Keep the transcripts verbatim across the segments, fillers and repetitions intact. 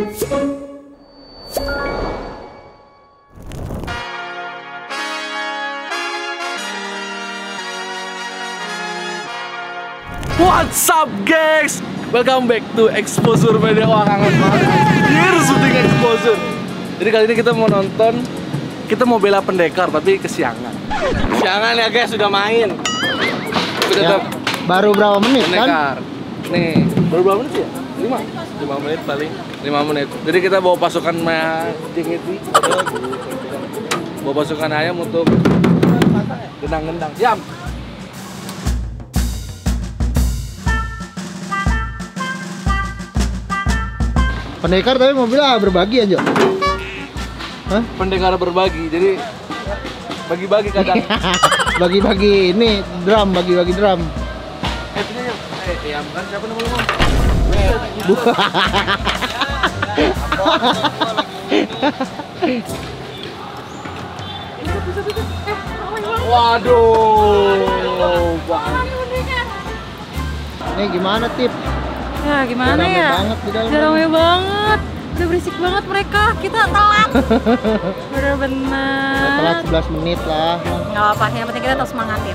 What's up guys? Welcome back to Exposure Media. Wah, kangen banget. Here syuting Exposure. Jadi kali ini kita mau nonton, kita mau bela pendekar tapi kesiangan. Kesiangan ya guys, sudah main. Sudah Ya, baru berapa menit pendekar. kan? Nih, baru berapa menit ya? lima? lima menit paling. lima menit. Jadi kita bawa pasukan J K T. Bawa pasukan ayam untuk gendang-gendang. Siap. Pendekar tapi mobilnya berbagi aja. Hah? Pendekar berbagi, jadi bagi-bagi kadang. Bagi-bagi ini drum, bagi-bagi drum. Eh, punya ya? Eh, ya, bukan siapa nama lu? Waduh, bang. Ini gimana tip? Ya gimana Udah rame ya? banget di dalam. Udah rame banget. Udah berisik banget mereka. Kita telat. Bener-bener. Telat sebelas menit lah. Gak apa-apa, yang penting kita tetap semangatin.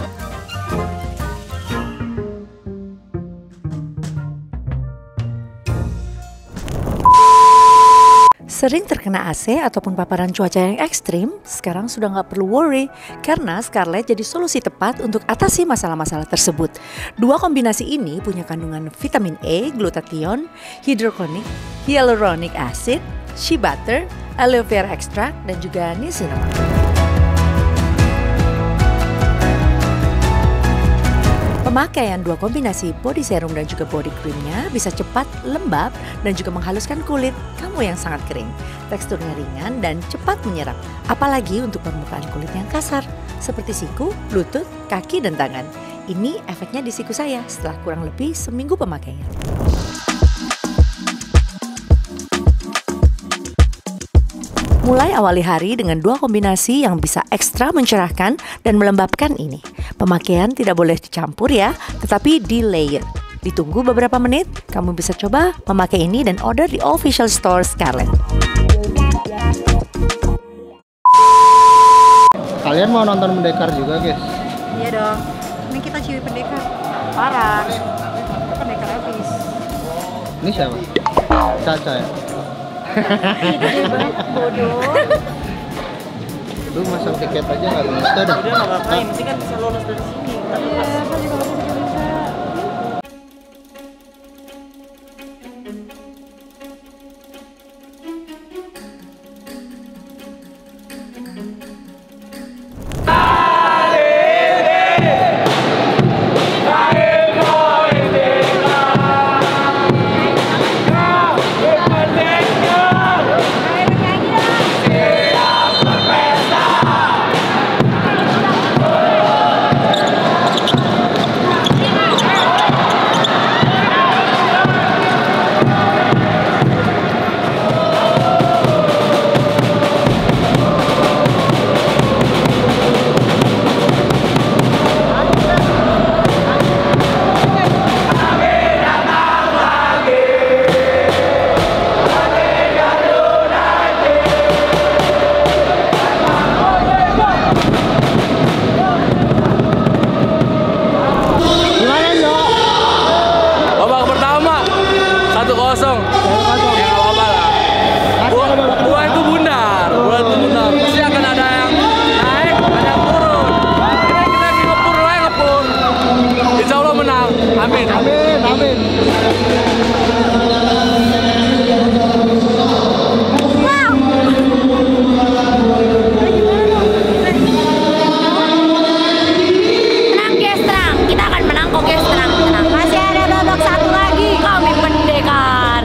Sering terkena A C ataupun paparan cuaca yang ekstrim, sekarang sudah nggak perlu worry karena Scarlett jadi solusi tepat untuk atasi masalah-masalah tersebut. Dua kombinasi ini punya kandungan vitamin E, glutathione, hidroklonik, hyaluronic acid, shea butter, aloe vera extract, dan juga niacinamide. Pemakaian dua kombinasi body serum dan juga body creamnya bisa cepat, lembab, dan juga menghaluskan kulit kamu yang sangat kering. Teksturnya ringan dan cepat menyerap, apalagi untuk permukaan kulit yang kasar, seperti siku, lutut, kaki, dan tangan. Ini efeknya di siku saya setelah kurang lebih seminggu pemakaian. Mulai awali hari dengan dua kombinasi yang bisa ekstra mencerahkan dan melembabkan ini. Pemakaian tidak boleh dicampur ya, tetapi di layer. Ditunggu beberapa menit, kamu bisa coba memakai ini dan order di official store Scarlett. Kalian mau nonton pendekar juga guys? Iya dong. Ini kita ciwi pendekar. Parah. Kita pendekar habis. Ini siapa? Caca ya? Bodoh. Lu masang tiket aja nggak bisa dah. Udah nggak apa-apa, yang penting kan bisa lolos dari sini. Iya, kan juga bisa bisa. Amin. Amin, amin. Tenang guys, tenang. Kita akan menang kok guys, tenang, tenang. Masih ada babak satu lagi. Kami pendekar.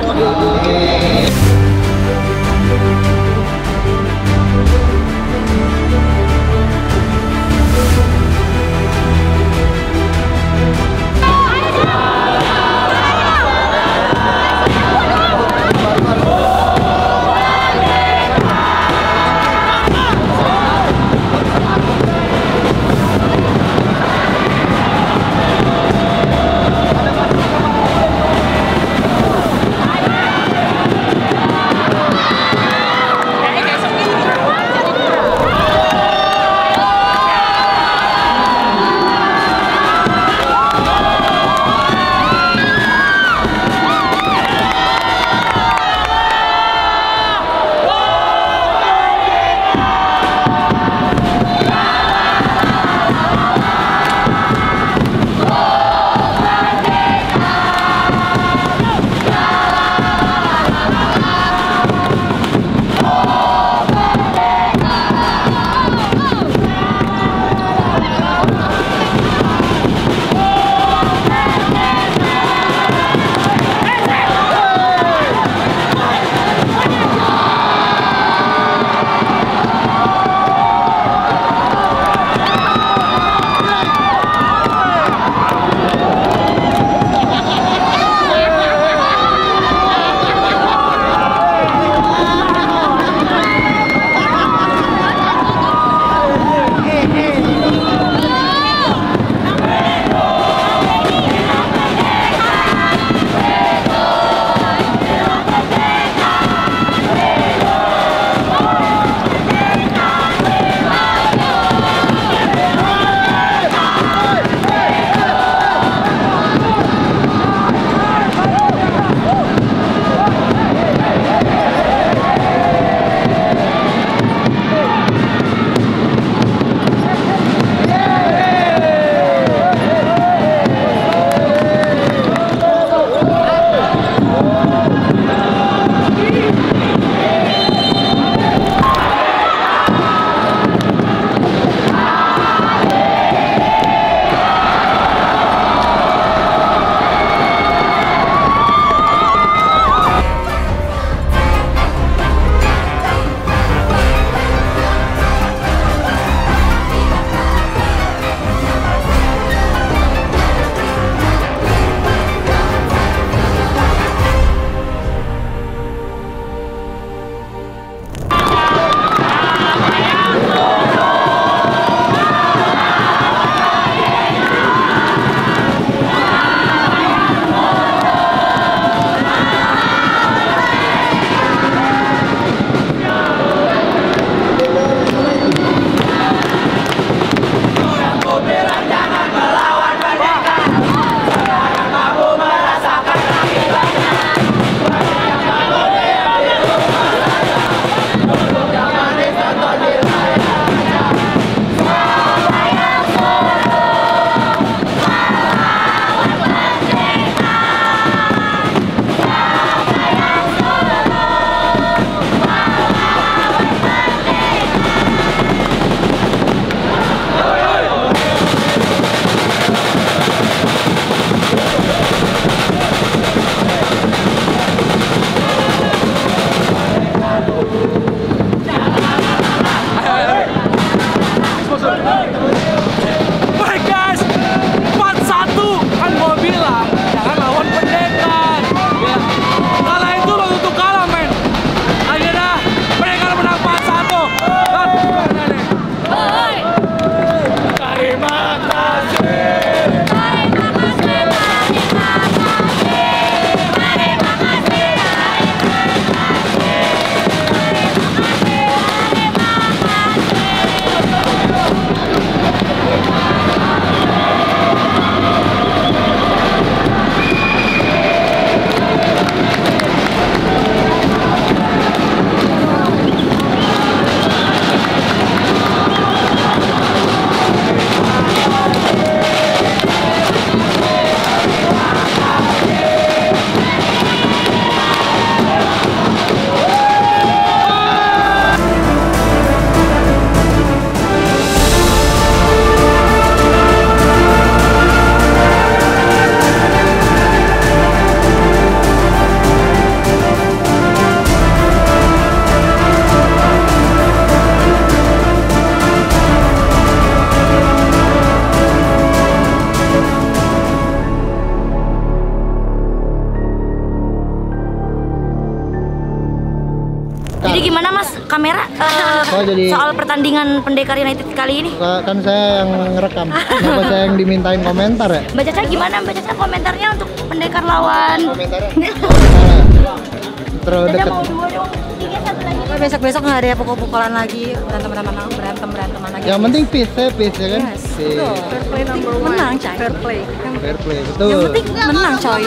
Jadi gimana Mas kamera eh, Oh, jadi- soal pertandingan Pendekar United kali ini? Kan saya yang ngerekam. Kenapa saya yang dimintain komentar ya? Mbak Caca gimana? Mbak Caca komentarnya untuk Pendekar lawan. Komentarnya? Terus Caca deket. mau dua dong. Tiga satu lagi. Besok-besok nggak ada pukul-pukulan lagi, berantem-berantem, berantem-beranteman lagi. Yang penting peace ya, peace ya kan? Yes, Peace. betul. Fair play number one. Menang, Cai. Fair play. Fair play, betul. Yang penting menang, coy.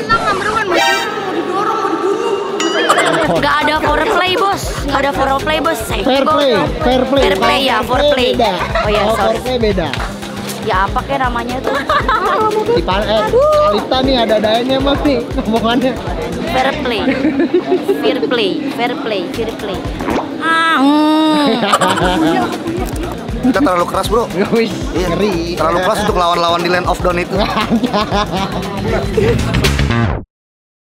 Gak ada foreplay bos, gak ada foreplay bos. Saya Fair bos. play, fair play. Fair play ya, foreplay. beda. Oh ya, Oh, sorry. foreplay beda. Ya apa kayak namanya tuh? Di pan eh, Alita nih ada dayanya mah nih ngomongannya. Fair play, fair play, fair play, fair play. Ah, hmm. Kita terlalu keras bro. Wih, Iya. ngeri. Terlalu keras untuk lawan-lawan di Land of Dawn itu.